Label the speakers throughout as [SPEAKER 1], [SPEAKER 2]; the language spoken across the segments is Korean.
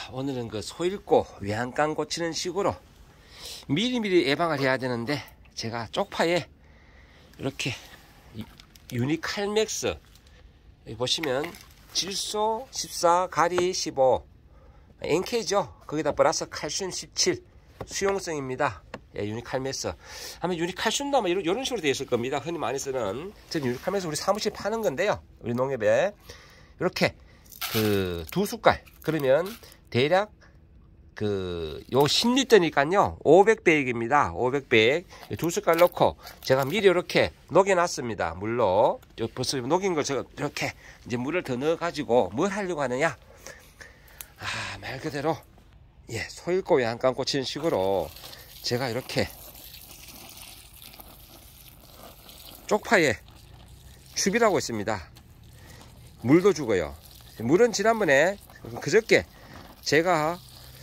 [SPEAKER 1] 오늘은 그 소잃고 외양간 고치는 식으로 미리미리 예방을 해야 되는데, 제가 쪽파에 이렇게 유니칼맥스, 여기 보시면 질소 14, 가리 15, NK죠. 거기다 플러스 칼슘 17 수용성입니다. 예, 유니칼맥스. 아마 유니칼슘도 아마 이런 식으로 되어 있을 겁니다. 흔히 많이 쓰는. 저는 유니칼맥스 우리 사무실 파는 건데요. 우리 농협에 이렇게 그 2숟갈, 그러면 대략 요 10리터니까요 500배액입니다. 500배액 2숟갈 넣고 제가 미리 이렇게 녹여놨습니다. 물로 벌써 녹인 걸 제가 이렇게 이제 물을 더 넣어 가지고 뭘 하려고 하느냐, 말 그대로 소잃고 외양간 고치는 식으로 제가 이렇게 쪽파에 추비라고 있습니다. 물도 주고요. 물은 지난번에 그저께 제가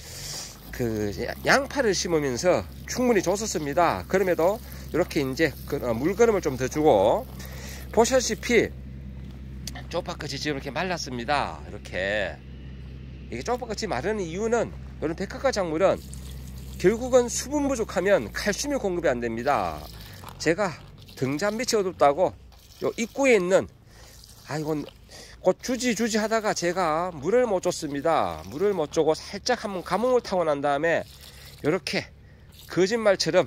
[SPEAKER 1] 양파를 심으면서 충분히 줬었습니다. 그럼에도 이렇게 이제 물거름을 좀 더 주고, 보시다시피 쪽파끝이 지금 이렇게 말랐습니다. 이렇게 이게 쪽파끝이 마르는 이유는, 이런 백화과 작물은 결국은 수분 부족하면 칼슘이 공급이 안 됩니다. 제가 등잔빛이 어둡다고 요 입구에 있는 이건 곧 주지 하다가 제가 물을 못 줬습니다. 물을 못 주고 살짝 한번 가뭄을 타고 난 다음에 이렇게 거짓말처럼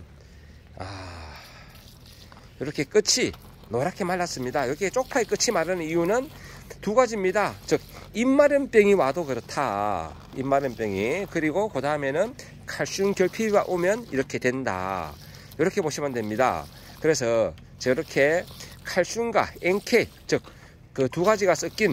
[SPEAKER 1] 이렇게 끝이 노랗게 말랐습니다. 이렇게 쪽파의 끝이 마르는 이유는 두 가지입니다. 즉 잎마른병이 와도 그렇다. 잎마른병이. 그리고 그 다음에는 칼슘 결핍이 오면 이렇게 된다. 이렇게 보시면 됩니다. 그래서 저렇게 칼슘과 NK, 즉 그 두 가지가 섞인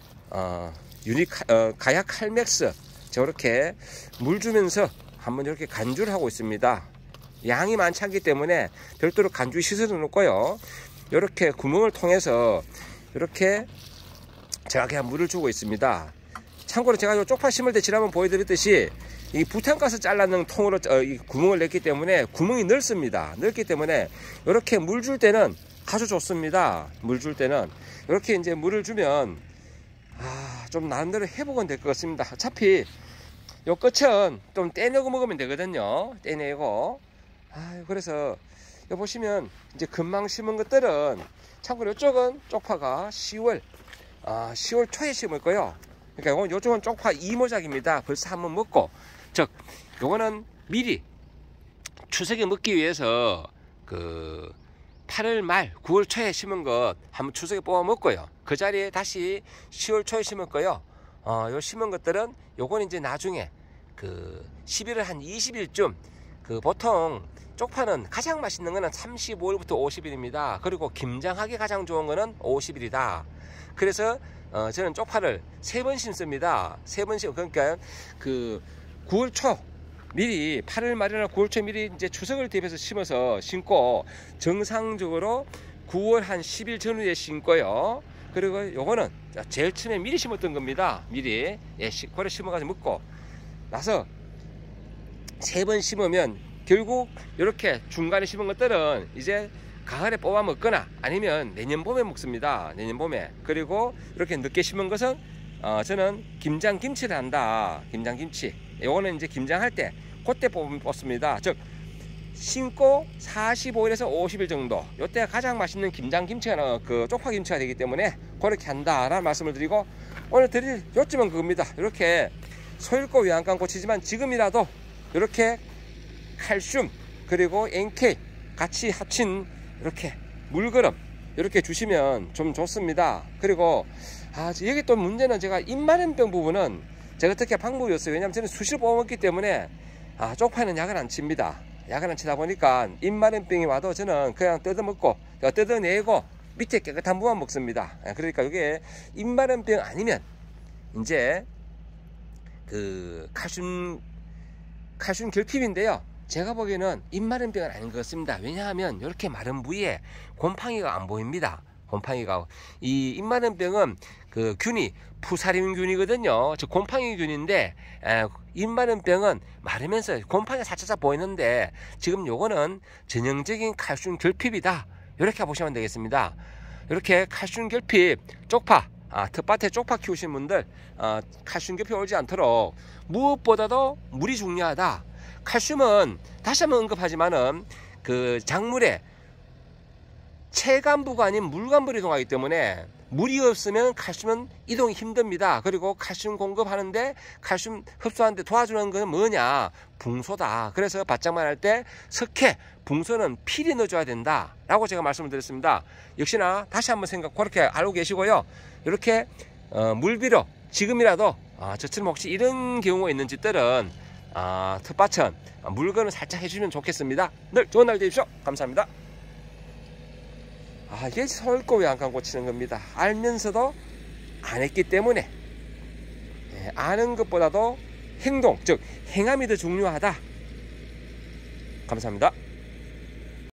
[SPEAKER 1] 가약 칼맥스 저렇게 물 주면서 한번 이렇게 간주를 하고 있습니다. 양이 많지 않기 때문에 별도로 간주 시설을 놓고요, 이렇게 구멍을 통해서 이렇게 제가 그냥 물을 주고 있습니다. 참고로 제가 쪽파 심을 때 지난번 보여드렸듯이 이 부탄가스 잘라는 통으로 이 구멍을 냈기 때문에 구멍이 넓습니다. 넓기 때문에 이렇게 물 줄 때는 아주 좋습니다. 물 줄 때는 이렇게 이제 물을 주면 좀 나름대로 회복은 될 것 같습니다. 어차피 요 끝은 좀 떼내고 먹으면 되거든요. 떼내고. 그래서 여기 보시면 이제 금방 심은 것들은, 참고로 이쪽은 쪽파가 10월 초에 심을 거예요. 그러니까 요쪽은 쪽파 2모작입니다. 벌써 한번 먹고, 즉 요거는 미리 추석에 먹기 위해서 8월 말 9월 초에 심은 것 한번 추석에 뽑아 먹고요, 그 자리에 다시 10월 초에 심을 거요. 요 심은 것들은 요거는 이제 나중에 11월 한 20일쯤, 보통 쪽파는 가장 맛있는 거는 35일부터 50일입니다. 그리고 김장하기 가장 좋은 거는 50일이다. 그래서 저는 쪽파를 3번 심습니다. 3번 심, 그러니까 9월 초 미리 8월 말이나 9월 초 미리 이제 추석을 대비해서 심고, 정상적으로 9월 한 10일 전후에 심고요. 그리고 요거는 제일 처음에 미리 심었던 겁니다. 미리 그래 심어가지고 먹고 나서 3번 심으면 결국 이렇게 중간에 심은 것들은 이제 가을에 뽑아 먹거나 아니면 내년 봄에 먹습니다. 내년 봄에. 그리고 이렇게 늦게 심은 것은 저는 김장김치를 한다. 김장김치. 요거는 이제 김장할 때 그때 뽑습니다. 즉 심고 45일에서 50일 정도, 요때가 가장 맛있는 김장김치가 쪽파김치가 되기 때문에 그렇게 한다라는 말씀을 드리고, 오늘 드릴 요점은 그겁니다. 이렇게 소잃고 외양간 고치지만 지금이라도 이렇게 칼슘 그리고 NK 같이 합친 이렇게 물거름 이렇게 주시면 좀 좋습니다. 그리고 여기 또 문제는, 제가 잎마른병 부분은 제가 어떻게 방법이 없어요. 왜냐하면 저는 수시로 뽑아먹기 때문에 쪽파에는 약을 안 칩니다. 약을 안 치다 보니까 잎마른병이 와도 저는 그냥 뜯어내고 밑에 깨끗한 부분 먹습니다. 그러니까 이게 잎마른병 아니면 이제 칼슘 결핍인데요. 제가 보기에는 잎마른병은 아닌 것 같습니다. 왜냐하면 이렇게 마른 부위에 곰팡이가 안 보입니다. 곰팡이가. 이 잎마른병은 균이 푸사린균이거든요. 즉 곰팡이균인데, 잎마른병은 마르면서 곰팡이가 살짝 보이는데, 지금 요거는 전형적인 칼슘 결핍이다. 이렇게 보시면 되겠습니다. 이렇게 칼슘 결핍 쪽파 텃밭에 쪽파 키우신 분들 칼슘 급여 오지 않도록 무엇보다도 물이 중요하다. 칼슘은 다시 한번 언급하지만은 그 작물에 체간부가 아닌 물간부로 이동하기 때문에 물이 없으면 칼슘은 이동이 힘듭니다. 그리고 칼슘 공급하는데 칼슘 흡수하는데 도와주는 건 뭐냐? 붕소다. 그래서 밭장만 할 때 석회, 붕소는 필히 넣어줘야 된다 라고 제가 말씀을 드렸습니다. 역시나 다시 한번 생각 그렇게 알고 계시고요. 이렇게 물비료 지금이라도 저처럼 혹시 이런 경우가 있는 집들은 텃밭은 물건을 살짝 해주면 좋겠습니다. 늘 좋은 날 되십시오. 감사합니다. 이게 서울거 왜 안 감고 치는 겁니다. 알면서도 안 했기 때문에 아는 것보다도 행동, 즉 행함이 더 중요하다. 감사합니다.